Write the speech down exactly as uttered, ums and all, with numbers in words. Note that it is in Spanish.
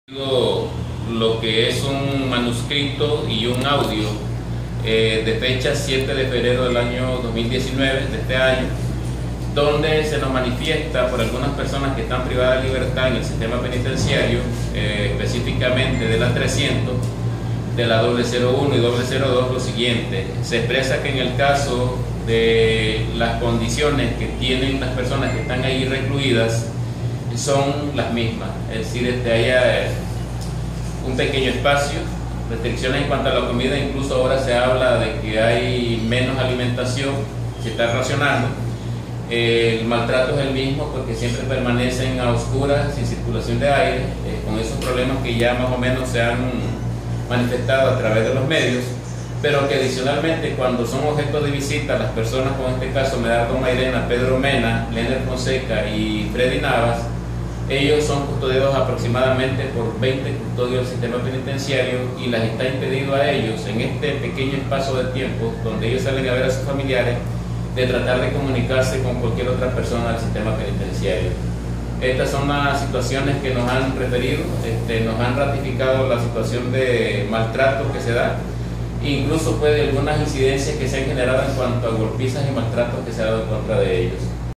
Lo que es un manuscrito y un audio eh, de fecha siete de febrero del año dos mil diecinueve, de este año, donde se nos manifiesta por algunas personas que están privadas de libertad en el sistema penitenciario, eh, específicamente de la trescientos, de la doble cero uno y doble cero dos, lo siguiente: se expresa que en el caso de las condiciones que tienen las personas que están ahí recluidas son las mismas, es decir, este, haya un pequeño espacio, restricciones en cuanto a la comida, incluso ahora se habla de que hay menos alimentación, se está racionando. El maltrato es el mismo porque siempre permanecen a oscuras, sin circulación de aire, eh, con esos problemas que ya más o menos se han manifestado a través de los medios, pero que adicionalmente, cuando son objeto de visita las personas, como en este caso Medardo Mairena, Pedro Mena, Lener Fonseca y Freddy Navas, ellos son custodiados aproximadamente por veinte custodios del sistema penitenciario y les está impedido a ellos, en este pequeño espacio de tiempo donde ellos salen a ver a sus familiares, de tratar de comunicarse con cualquier otra persona del sistema penitenciario. Estas son las situaciones que nos han referido, este, nos han ratificado la situación de maltrato que se da, incluso pues algunas incidencias que se han generado en cuanto a golpizas y maltratos que se han dado en contra de ellos.